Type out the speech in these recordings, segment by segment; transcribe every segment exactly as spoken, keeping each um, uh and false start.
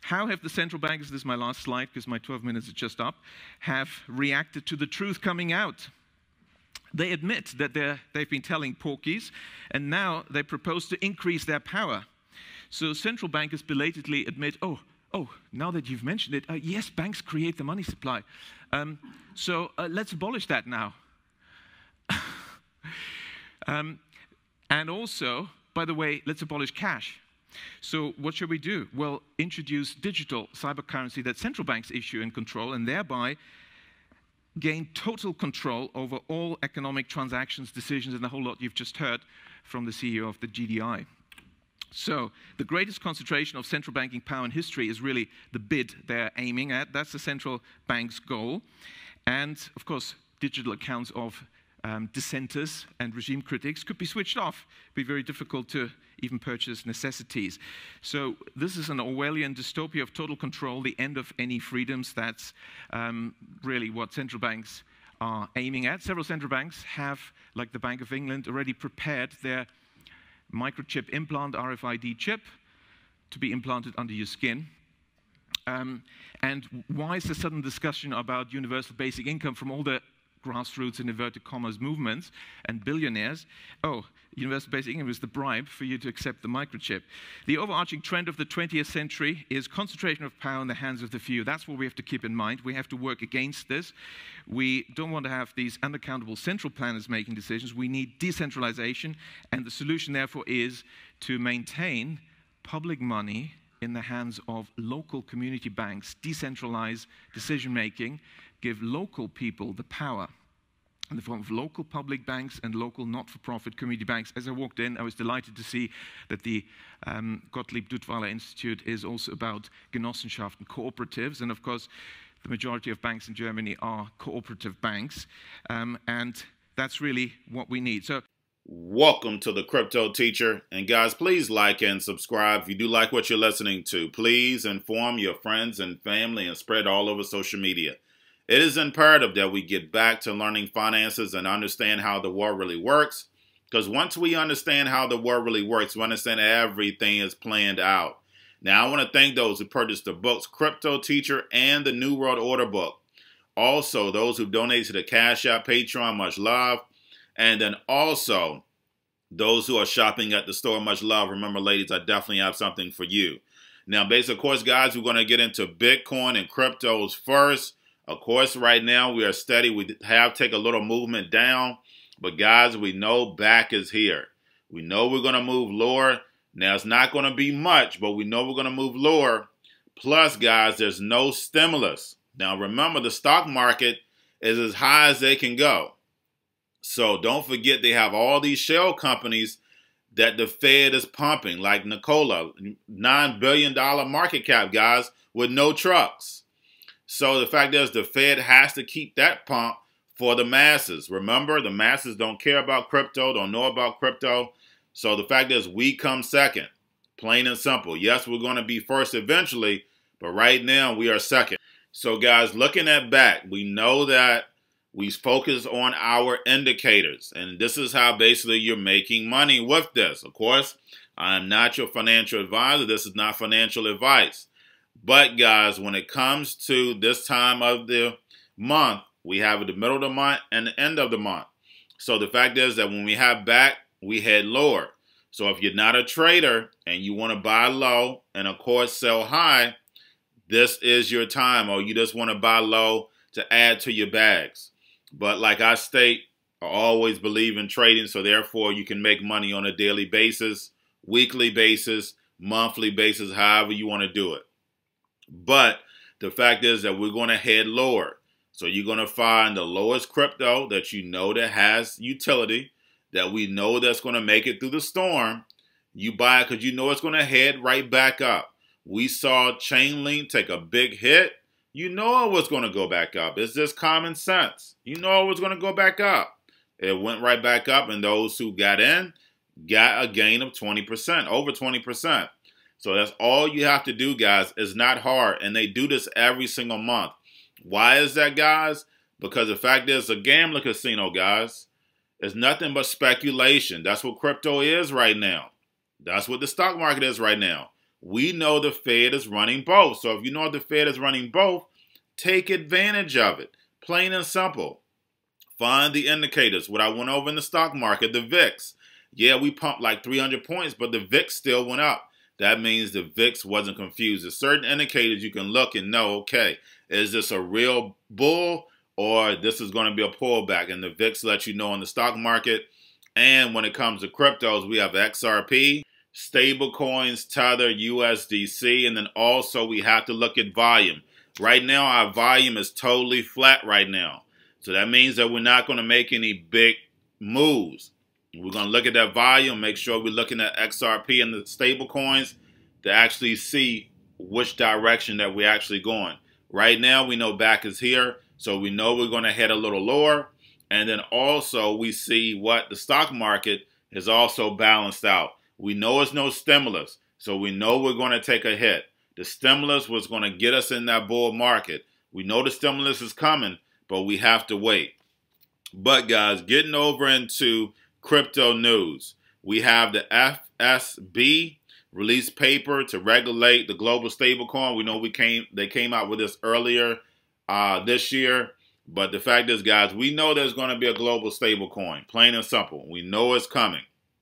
How have the central bankers, this is my last slide because my twelve minutes is just up, have reacted to the truth coming out? They admit that they're, they've been telling porkies, and now they propose to increase their power. So central bankers belatedly admit, oh, oh, now that you've mentioned it, uh, yes, banks create the money supply. Um, so uh, let's abolish that now. um, and also, by the way, let's abolish cash. So what should we do? Well, introduce digital cyber currency that central banks issue and control, and thereby gain total control over all economic transactions, decisions, and the whole lot you've just heard from the C E O of the G D I. So the greatest concentration of central banking power in history is really the bid they're aiming at. That's the central bank's goal. And of course, digital accounts of um, dissenters and regime critics could be switched off. It'd be very difficult to even purchase necessities. So this is an Orwellian dystopia of total control, the end of any freedoms. That's um, really what central banks are aiming at. Several central banks have, like the Bank of England, already prepared their microchip implant, R F I D chip, to be implanted under your skin. Um, and why is the sudden discussion about universal basic income from all the grassroots and inverted commas movements and billionaires? Oh, universal basic income is the bribe for you to accept the microchip. The overarching trend of the twentieth century is concentration of power in the hands of the few. That's what we have to keep in mind. We have to work against this. We don't want to have these unaccountable central planners making decisions. We need decentralization, and the solution, therefore, is to maintain public money in the hands of local community banks, decentralize decision-making, give local people the power in the form of local public banks and local not-for-profit community banks. As I walked in, I was delighted to see that the um, Gottlieb Duttweiler Institute is also about Genossenschaften, cooperatives, and of course, the majority of banks in Germany are cooperative banks, um, and that's really what we need. So, welcome to the Crypto Teacher, and guys, please like and subscribe if you do like what you're listening to. Please inform your friends and family and spread all over social media. It is imperative that we get back to learning finances and understand how the world really works, because once we understand how the world really works, we understand everything is planned out. Now, I want to thank those who purchased the books Crypto Teacher and the New World Order book. Also, those who donated to the Cash App, Patreon, much love. And then also, those who are shopping at the store, much love. Remember, ladies, I definitely have something for you. Now, basically, of course, guys, we're going to get into Bitcoin and cryptos first. Of course, right now, we are steady. We have taken a little movement down. But, guys, we know back is here. We know we're going to move lower. Now, it's not going to be much, but we know we're going to move lower. Plus, guys, there's no stimulus. Now, remember, the stock market is as high as they can go. So don't forget they have all these shell companies that the Fed is pumping, like Nikola, nine billion dollar market cap, guys, with no trucks. So the fact is the Fed has to keep that pump for the masses. Remember, the masses don't care about crypto, don't know about crypto. So the fact is we come second, plain and simple. Yes, we're going to be first eventually, but right now we are second. So guys, looking at back, we know that we focus on our indicators, and this is how basically you're making money with this. Of course, I'm not your financial advisor. This is not financial advice. But guys, when it comes to this time of the month, we have the middle of the month and the end of the month. So the fact is that when we have back, we head lower. So if you're not a trader and you want to buy low and of course sell high, this is your time, or you just want to buy low to add to your bags. But like I state, I always believe in trading, so therefore you can make money on a daily basis, weekly basis, monthly basis, however you want to do it. But the fact is that we're going to head lower. So you're going to find the lowest crypto that you know that has utility, that we know that's going to make it through the storm. You buy it because you know it's going to head right back up. We saw Chainlink take a big hit. You know it was going to go back up. It's just common sense. You know it was going to go back up. It went right back up, and those who got in got a gain of twenty percent, over twenty percent. So that's all you have to do, guys. It's not hard, and they do this every single month. Why is that, guys? Because the fact is, a gambling casino, guys, is nothing but speculation. That's what crypto is right now. That's what the stock market is right now. We know the Fed is running both. So if you know the Fed is running both, take advantage of it. Plain and simple. Find the indicators. What I went over in the stock market, the V I X. Yeah, we pumped like three hundred points, but the V I X still went up. That means the V I X wasn't confused. There's certain indicators you can look and know, okay, is this a real bull or this is going to be a pullback? And the V I X lets you know in the stock market. And when it comes to cryptos, we have X R P, stable coins, Tether, U S D C, and then also we have to look at volume. Right now, our volume is totally flat right now. So that means that we're not going to make any big moves. We're going to look at that volume, make sure we're looking at X R P and the stable coins to actually see which direction that we're actually going. Right now, we know back is here, so we know we're going to head a little lower. And then also we see what the stock market is also balanced out. We know it's no stimulus, so we know we're going to take a hit. The stimulus was going to get us in that bull market. We know the stimulus is coming, but we have to wait. But guys, getting over into crypto news, we have the F S B released paper to regulate the global stablecoin. We know we came they came out with this earlier uh, this year. But the fact is, guys, we know there's going to be a global stablecoin, plain and simple. We know it's coming.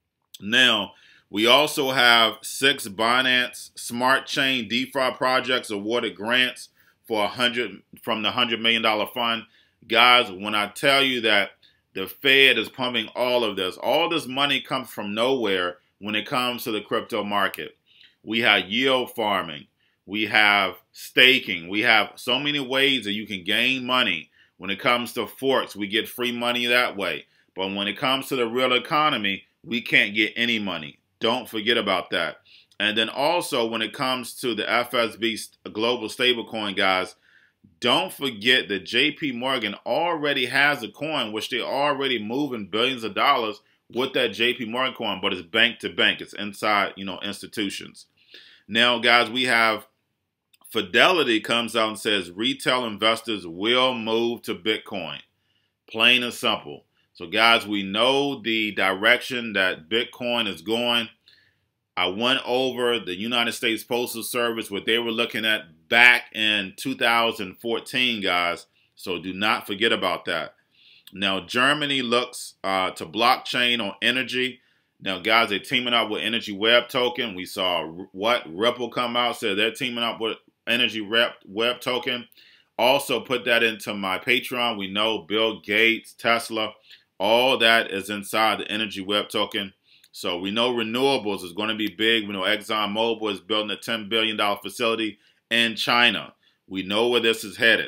Now, we also have six Binance Smart Chain DeFi projects awarded grants for one hundred from the one hundred million dollar fund. Guys, when I tell you that the Fed is pumping all of this, all this money comes from nowhere when it comes to the crypto market. We have yield farming. We have staking. We have so many ways that you can gain money. When it comes to forks, we get free money that way. But when it comes to the real economy, we can't get any money. Don't forget about that. And then also when it comes to the F S B global stablecoin, guys, don't forget that J P Morgan already has a coin, which they're already moving billions of dollars with that J P Morgan coin, but it's bank to bank. It's inside, you know, institutions. Now, guys, we have Fidelity comes out and says retail investors will move to Bitcoin. Plain and simple. So, guys, we know the direction that Bitcoin is going. I went over the United States Postal Service, what they were looking at back in two thousand fourteen, guys. So do not forget about that. Now, Germany looks uh, to blockchain on energy. Now, guys, they're teaming up with Energy Web Token. We saw what Ripple come out, said they're teaming up with Energy Web Token. Also put that into my Patreon. We know Bill Gates, Tesla, all that is inside the Energy Web Token. So we know renewables is going to be big. We know ExxonMobil is building a ten billion dollar facility in China. We know where this is headed.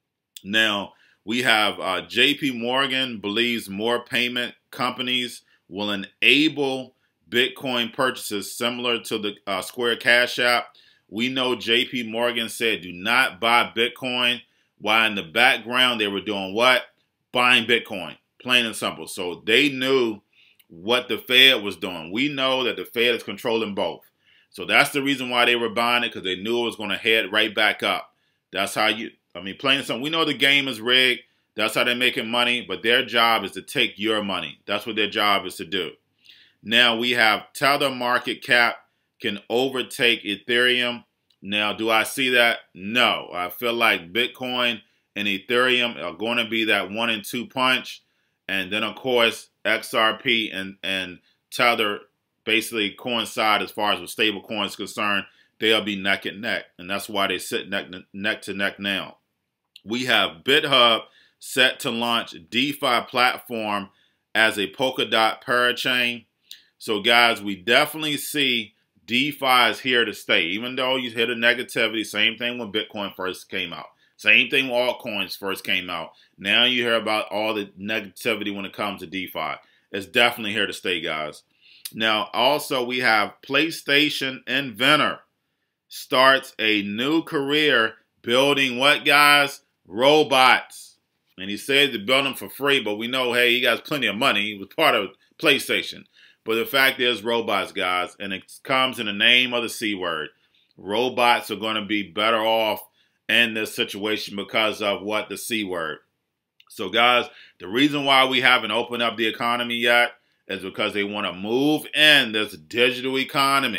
Now, we have uh, J P Morgan believes more payment companies will enable Bitcoin purchases similar to the uh, Square Cash App. We know J P Morgan said do not buy Bitcoin, while in the background they were doing what? Buying Bitcoin, plain and simple. So they knew what the Fed was doing. We know that the Fed is controlling both. So that's the reason why they were buying it, because they knew it was going to head right back up. That's how you, I mean, plain and simple. We know the game is rigged. That's how they're making money, but their job is to take your money. That's what their job is to do. Now we have Tether market cap can overtake Ethereum. Now, do I see that? No. I feel like Bitcoin and Ethereum are going to be that one and two punch. And then, of course, X R P and, and Tether basically coincide as far as with stable coins concerned. They'll be neck and neck. And that's why they sit neck, neck to neck now. We have BitHub set to launch DeFi platform as a Polkadot parachain. So, guys, we definitely see DeFi is here to stay. Even though you hear the negativity, same thing when Bitcoin first came out. Same thing when altcoins first came out. Now you hear about all the negativity when it comes to DeFi. It's definitely here to stay, guys. Now, also, we have PlayStation inventor starts a new career building what, guys? Robots. And he said to build them for free, but we know, hey, he got plenty of money. He was part of PlayStation. But the fact is, robots, guys, and it comes in the name of the C word. Robots are going to be better off in this situation because of what? The C word. So, guys, the reason why we haven't opened up the economy yet is because they want to move in this digital economy.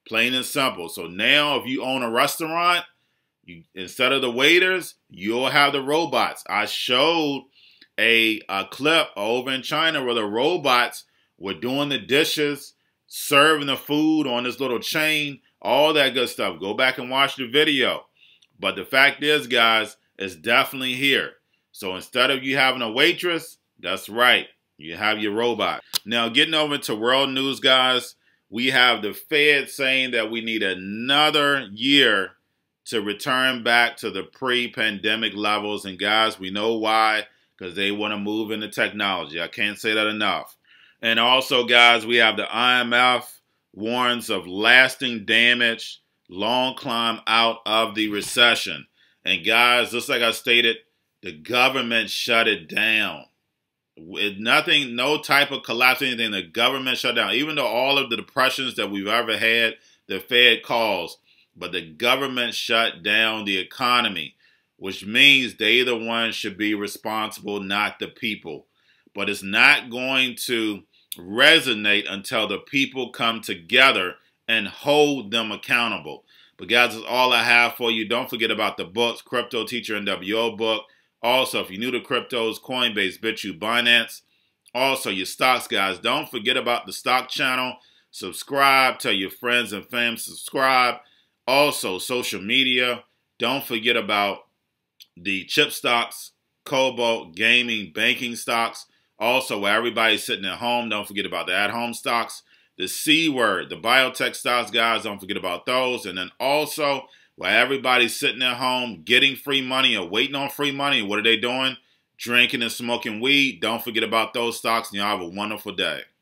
Plain and simple. So now if you own a restaurant, you, instead of the waiters, you'll have the robots. I showed a, a clip over in China where the robots were doing the dishes, serving the food on this little chain, all that good stuff. Go back and watch the video. But the fact is, guys, it's definitely here. So instead of you having a waitress, that's right, you have your robot. Now, getting over to world news, guys, we have the Fed saying that we need another year to return back to the pre-pandemic levels. And guys, we know why, because they want to move into technology. I can't say that enough. And also, guys, we have the I M F warns of lasting damage, long climb out of the recession. And guys, just like I stated, the government shut it down. With nothing, no type of collapse, anything, the government shut down. Even though all of the depressions that we've ever had, the Fed caused, but the government shut down the economy, which means they the ones should be responsible, not the people. But it's not going to resonate until the people come together and hold them accountable. But guys, that's all I have for you. Don't forget about the books, Crypto Teacher N W O book. Also, if you're new to cryptos, Coinbase, BitChute, Binance. Also, your stocks, guys. Don't forget about the stock channel. Subscribe. Tell your friends and fam subscribe. Also, social media. Don't forget about the chip stocks, Cobalt, gaming, banking stocks. Also, where everybody's sitting at home, don't forget about the at-home stocks. The C word, the biotech stocks, guys, don't forget about those. And then also, while everybody's sitting at home getting free money or waiting on free money, what are they doing? Drinking and smoking weed. Don't forget about those stocks, and y'all have a wonderful day.